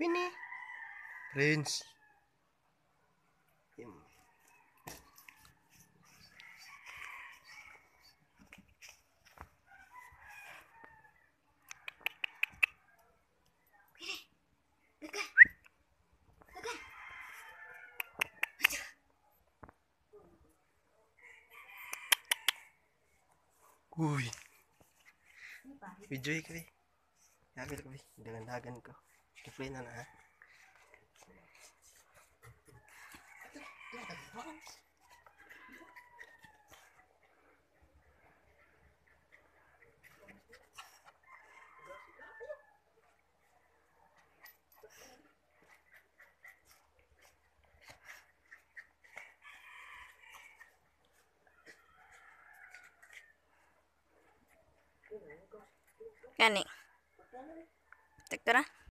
Ini Prince. Uy. Video kali. Yakin kali dengan dagan ko. Di-play na na. Gani. Tek tara.